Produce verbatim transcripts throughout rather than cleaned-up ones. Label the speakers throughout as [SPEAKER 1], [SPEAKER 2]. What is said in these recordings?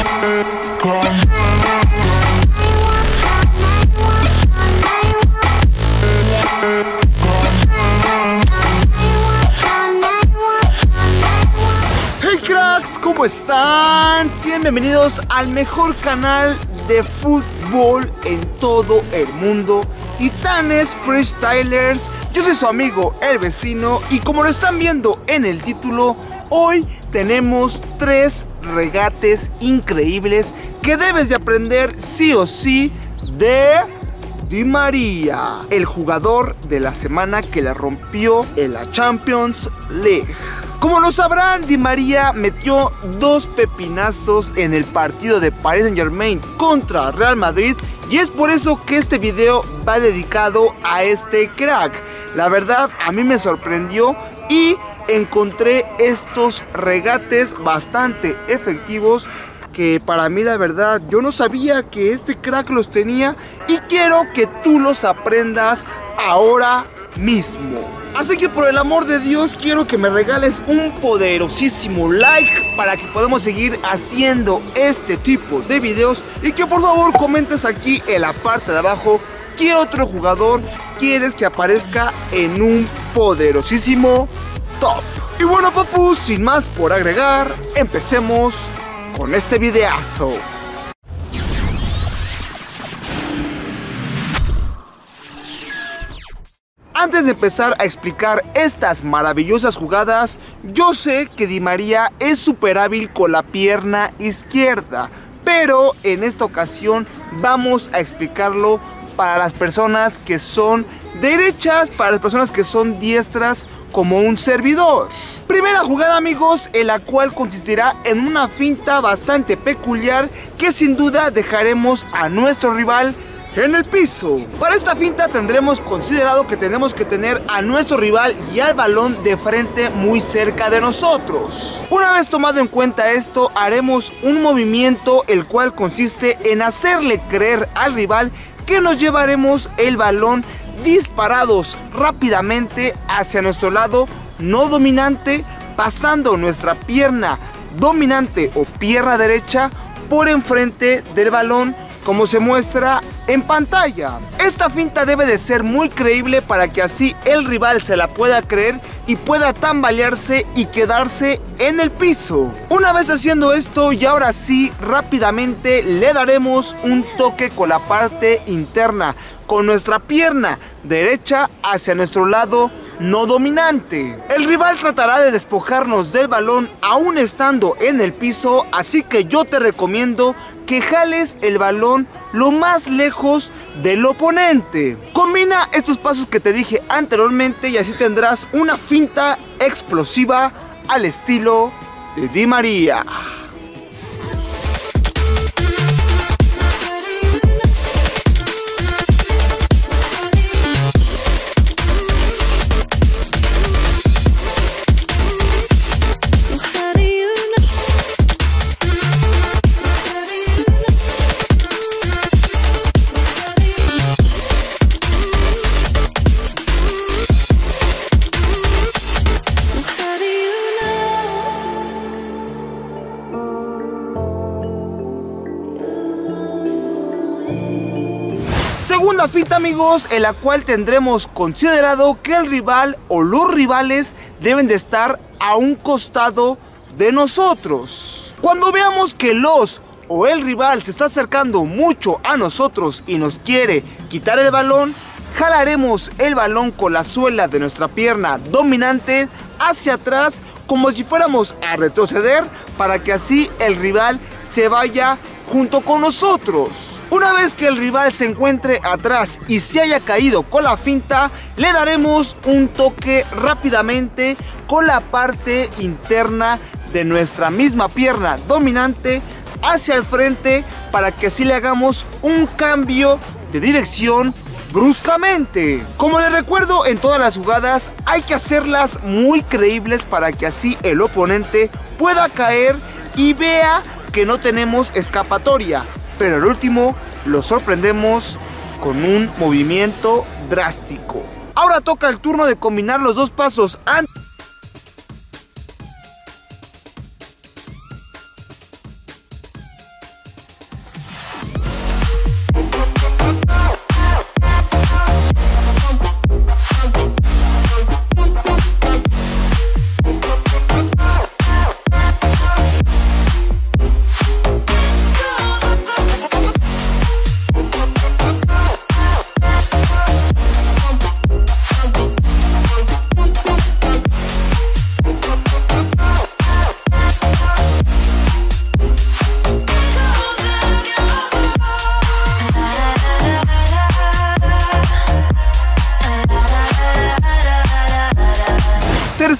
[SPEAKER 1] ¿Cómo están? Sean bienvenidos al mejor canal de fútbol en todo el mundo, Titanes Freestylers. Yo soy su amigo El Vecino y como lo están viendo en el título, hoy tenemos tres regates increíbles que debes de aprender sí o sí de Di María, el jugador de la semana que la rompió en la Champions League. Como lo sabrán, Di María metió dos pepinazos en el partido de Paris Saint-Germain contra Real Madrid y es por eso que este video va dedicado a este crack. La verdad, a mí me sorprendió y encontré estos regates bastante efectivos que para mí, la verdad, yo no sabía que este crack los tenía y quiero que tú los aprendas ahora mismo. Así que por el amor de Dios quiero que me regales un poderosísimo like para que podamos seguir haciendo este tipo de videos y que por favor comentes aquí en la parte de abajo qué otro jugador quieres que aparezca en un poderosísimo top. Y bueno, papus, sin más por agregar, empecemos con este videazo. Antes de empezar a explicar estas maravillosas jugadas, yo sé que Di María es súper hábil con la pierna izquierda, pero en esta ocasión vamos a explicarlo para las personas que son derechas, para las personas que son diestras como un servidor. Primera jugada, amigos, en la cual consistirá en una finta bastante peculiar que sin duda dejaremos a nuestro rival en el piso. Para esta finta tendremos considerado que tenemos que tener a nuestro rival y al balón de frente muy cerca de nosotros. Una vez tomado en cuenta esto, haremos un movimiento el cual consiste en hacerle creer al rival que nos llevaremos el balón disparados rápidamente hacia nuestro lado no dominante, pasando nuestra pierna dominante o pierna derecha por enfrente del balón, como se muestra en pantalla. Esta finta debe de ser muy creíble para que así el rival se la pueda creer y pueda tambalearse y quedarse en el piso. Una vez haciendo esto, y ahora sí, rápidamente le daremos un toque con la parte interna, con nuestra pierna derecha hacia nuestro lado no dominante. El rival tratará de despojarnos del balón aún estando en el piso, así que yo te recomiendo que jales el balón lo más lejos del oponente. Combina estos pasos que te dije anteriormente y así tendrás una finta explosiva al estilo de Di María. Segunda finta, amigos, en la cual tendremos considerado que el rival o los rivales deben de estar a un costado de nosotros. Cuando veamos que los o el rival se está acercando mucho a nosotros y nos quiere quitar el balón, jalaremos el balón con la suela de nuestra pierna dominante hacia atrás como si fuéramos a retroceder para que así el rival se vaya junto con nosotros. Una vez que el rival se encuentre atrás y se haya caído con la finta, le daremos un toque rápidamente con la parte interna de nuestra misma pierna dominante hacia el frente para que así le hagamos un cambio de dirección bruscamente. Como les recuerdo, en todas las jugadas hay que hacerlas muy creíbles para que así el oponente pueda caer y vea que no tenemos escapatoria, pero al último lo sorprendemos con un movimiento drástico. Ahora toca el turno de combinar los dos pasos antes.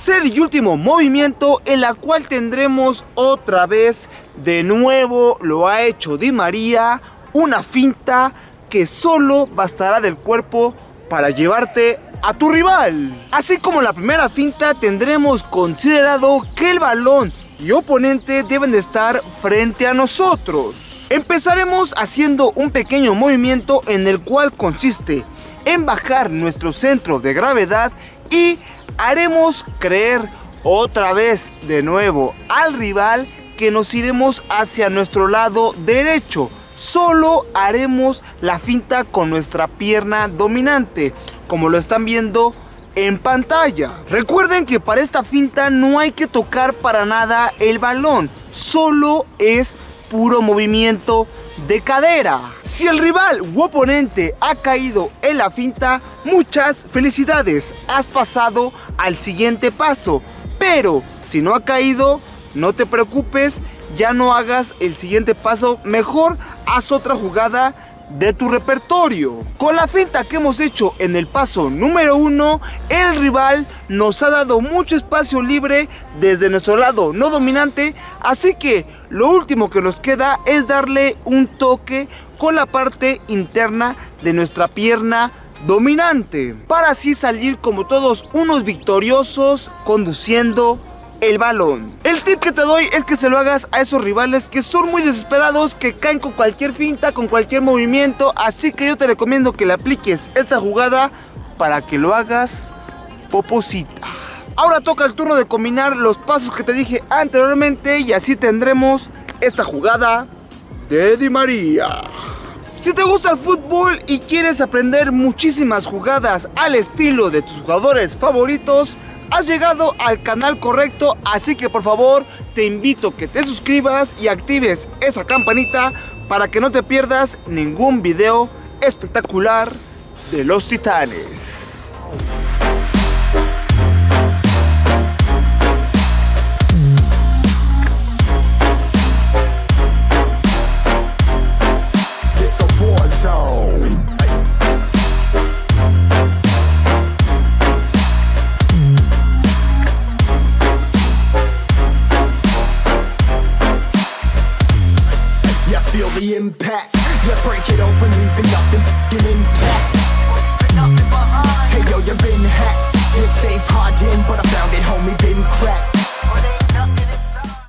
[SPEAKER 1] tercer y último movimiento, en la cual tendremos otra vez, de nuevo lo ha hecho Di María, una finta que solo bastará del cuerpo para llevarte a tu rival. Así como la primera finta, tendremos considerado que el balón y oponente deben de estar frente a nosotros. Empezaremos haciendo un pequeño movimiento en el cual consiste en bajar nuestro centro de gravedad y haremos creer otra vez de nuevo al rival que nos iremos hacia nuestro lado derecho. Solo haremos la finta con nuestra pierna dominante, como lo están viendo en pantalla. Recuerden que para esta finta no hay que tocar para nada el balón, solo es puro movimiento de cadera. Si el rival u oponente ha caído en la finta, muchas felicidades, has pasado al siguiente paso. Pero si no ha caído, no te preocupes, ya no hagas el siguiente paso, mejor haz otra jugada de tu repertorio. Con la finta que hemos hecho en el paso número uno, el rival nos ha dado mucho espacio libre desde nuestro lado no dominante, así que lo último que nos queda es darle un toque con la parte interna de nuestra pierna dominante, para así salir como todos unos victoriosos conduciendo el balón. El tip que te doy es que se lo hagas a esos rivales que son muy desesperados, que caen con cualquier finta, con cualquier movimiento, así que yo te recomiendo que le apliques esta jugada para que lo hagas poposita. Ahora toca el turno de combinar los pasos que te dije anteriormente y así tendremos esta jugada de Di María. Si te gusta el fútbol y quieres aprender muchísimas jugadas al estilo de tus jugadores favoritos, has llegado al canal correcto, así que por favor te invito a que te suscribas y actives esa campanita para que no te pierdas ningún video espectacular de los Titanes.
[SPEAKER 2] Feel the impact, yeah, break it open, leaving nothing f***ing intact.